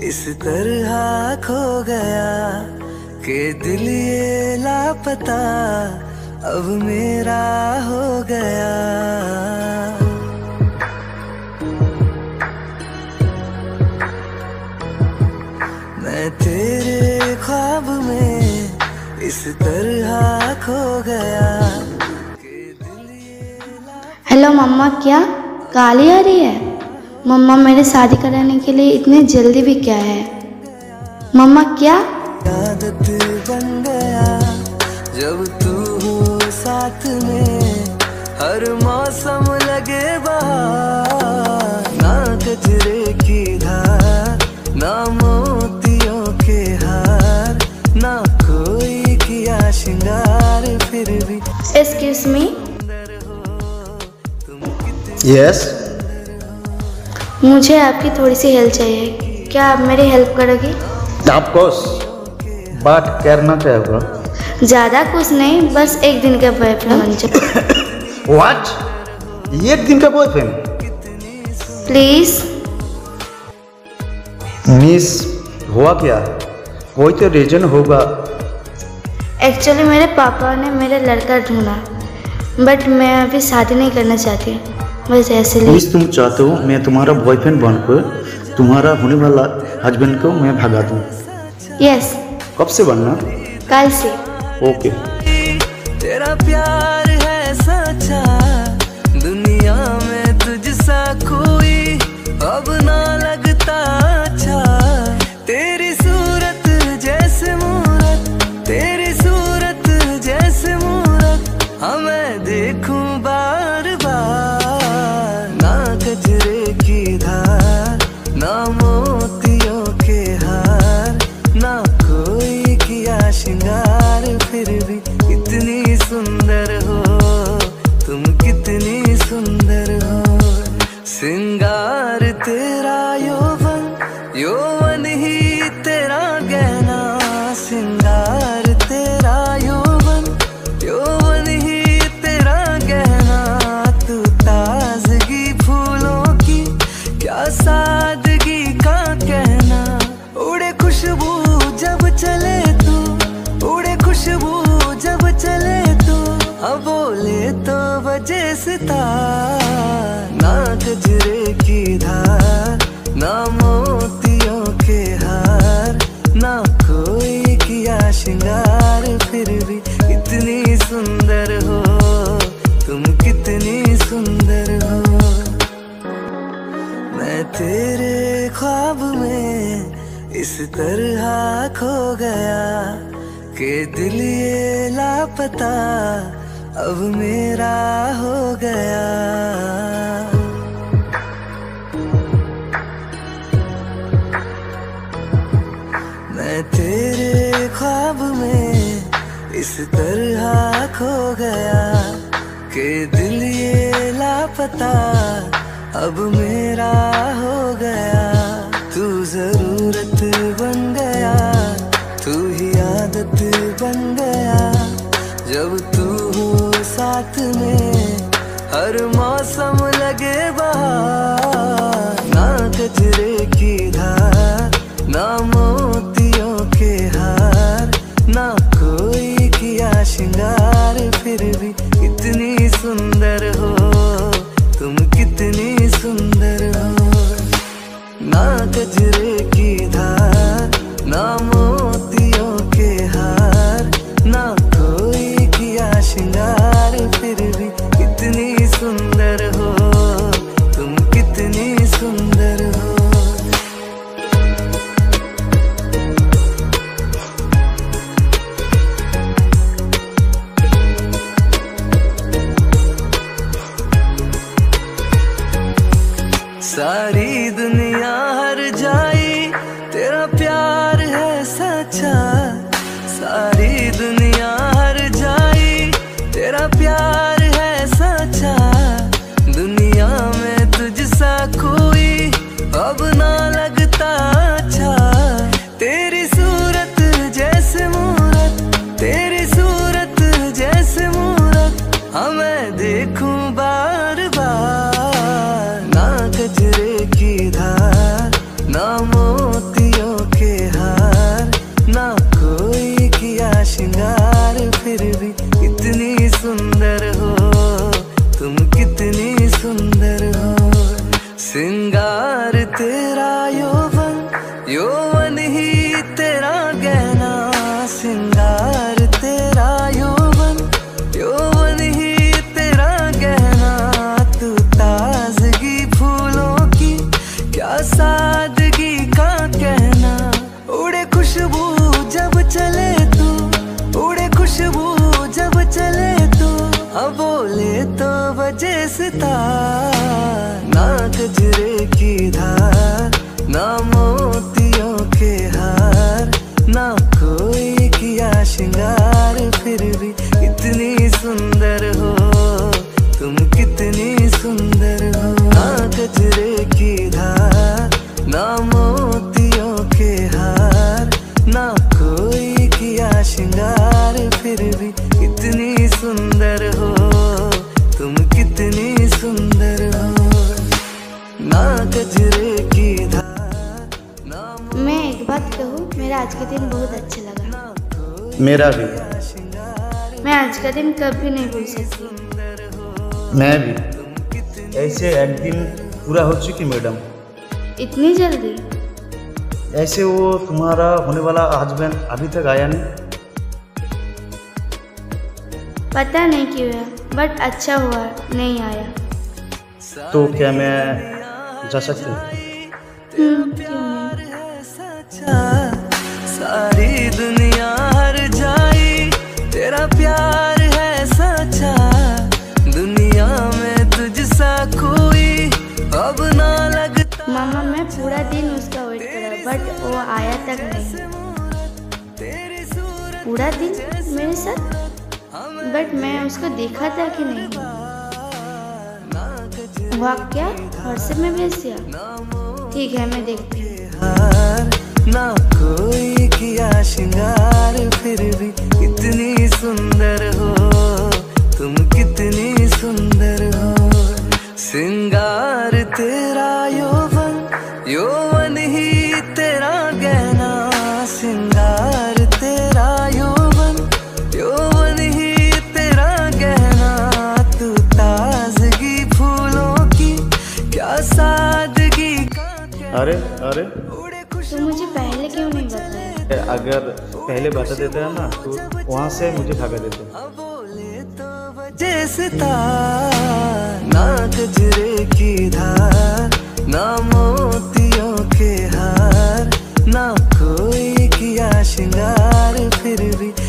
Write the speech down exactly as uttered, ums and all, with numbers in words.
इस तरह खो गया कि दिल ये लापता अब मेरा हो गया। मैं तेरे ख्वाब में इस तरह खो गया। हेलो मम्मा, क्या गाली आ रही है? मम्मा मेरे शादी कराने के लिए इतने जल्दी भी क्या है? मम्मा क्या आदत बन गया जब तू हो साथ में, हर मौसम लगे बहार। ना कचरे की धार, ना मोतियों के हार, ना कोई किया श्रृंगार, फिर भी एक्सक्यूज मी। यस, मुझे आपकी थोड़ी सी हेल्प चाहिए, क्या आप मेरी हेल्प करोगे? ऑफ कोर्स, बात करना क्या होगा? ज़्यादा कुछ नहीं, बस एक दिन का बॉयफ्रेंड बन जाओ। व्हाट? एक दिन का बॉयफ्रेंड? प्लीज। मिस, हुआ क्या? कोई तो रीजन होगा। एक्चुअली मेरे पापा ने मेरे लड़का ढूंढा, बट मैं अभी शादी नहीं करना चाहती, बस ऐसे लिए। मिस, तुम चाहते हो मैं तुम्हारा बॉयफ्रेंड बनकर तुम्हारा होने वाला हस्बैंड को मैं भगा दूं? यस। कब से बनना? कल से। ओके। तेरा प्यार है सच्चा, दुनिया में तुझसा कोई अब ना लगता अच्छा। तेरी सूरत जैसे मूरत, तेरी सूरत जैसे मूरत, हमें देखूं बार बार। ना कचरे की धार, ना मोतियों के हार, ना कोई किया श्रृंगार, फिर भी कितनी सुंदर हो तुम, कितनी सुंदर हो। श्रृंगार तेरा यौवन, यौवन ही तेरा गहना। श्रृंगार तेरा यौवन, यौवन ही तेरा गहना। तू ताजगी फूलों की, क्या सादगी का कहना। उड़े खुशबू जब चले तू, उड़े खुशबू जब चले तू, हाँ बोले तो बजे सितार। ना कजरे की धार, ना मोतियों के हार, ना कोई किया श्रृंगार, फिर भी इतनी सुंदर हो तुम, कितनी सुंदर हो। मैं तेरे ख्वाब में इस तरह खो गया कि दिल ये लापता अब मेरा हो गया। मैं तेरे ख्वाब में इस तरह खो गया कि दिल ये लापता अब मेरा हो गया। तू जरूरत बन गया, तू ही आदत बन गया जब तू हो साथ में, हर मौसम लगे बहार। ना कचरे की धार, ना मोतियों के हार, ना कोई किया श्रृंगार, फिर भी कितनी सुंदर हो तुम, कितनी सुंदर हो। ना कजरे की धार, ना मोतियों के हार, ना कोई किया श्रृंगार, फिर भी कितनी सुंदर हो तुम, कितनी सुंदर हो। सारी दुनिया हर जाई, तेरा प्यार है सच्चा। सारी दुनिया हर जाई, तेरा प्यार है सच्चा। दुनिया में तुझसा कोई अब ना लगता अच्छा। तेरी सूरत जैसे मूरत, तेरी सूरत जैसे मूरत, हमें देखूं बार बार। ना कजरे की धार, ना मोतियों यौवन ही तेरा गहना सिंगार तेरा यौवन, यौवन ही तेरा गहना। तू ताजगी फूलों की क्या सादगी का कहना। उड़े खुशबू जब चले तू, उड़े खुशबू जब चले तू। अब बोले तो बजे सितार, ना गजरे की धार, ना मोतियों के हार, ना कोई किया श्रृंगार। फिर भी इतनी सुंदर हो तुम, कितनी सुंदर हो। ना गजरे की धार, ना मोतियों के हार, ना कोई किया श्रृंगार। फिर भी इतनी सुंदर हो तुम, कितनी सुंदर हो। ना गजरे की धार, ना मैं एक बात कहूँ, मेरा आज का दिन बहुत अच्छा लगा। मेरा भी। मैं आज का दिन कभी नहीं भूल सकती। मैं भी। ऐसे एक दिन पूरा हो चुकी मैडम। इतनी जल्दी? ऐसे वो तुम्हारा होने वाला हस्बैंड अभी तक आया नहीं। पता नहीं क्यों है, बट अच्छा हुआ नहीं आया। तो क्या मैं जा सकती हूँ? हम्म, क्यों नहीं? सारी दुनिया हर जाई, तेरा प्यार है सच्चा। दुनिया में तुझसा कोई अब ना लगता। मामा मैं पूरा दिन उसका वेट करा, बट वो आया तक नहीं। पूरा दिन मेरे साथ, बट मैं उसको देखा था कि नहीं। वाह, क्या व्हाट्सएप में भेज दिया? ठीक है, मैं देखती हूँ। ना कोई किया श्रृंगार, फिर भी इतनी सुंदर हो तुम, कितनी सुंदर हो। श्रृंगार तेरा यौवन, यौवन ही तेरा गहना सिंगार तेरा यौवन, यौवन ही तेरा गहना। तू ताजगी फूलों की क्या सादगी का कहना। अरे अरे तो मुझे पहले क्यों नहीं बताया? अगर पहले बता देते हैं ना तो वहाँ से मुझे भगा देते। बोले तो बजे सितार, ना गजरे की धार, ना मोतियों के हार, ना कोई किया श्रृंगार। फिर भी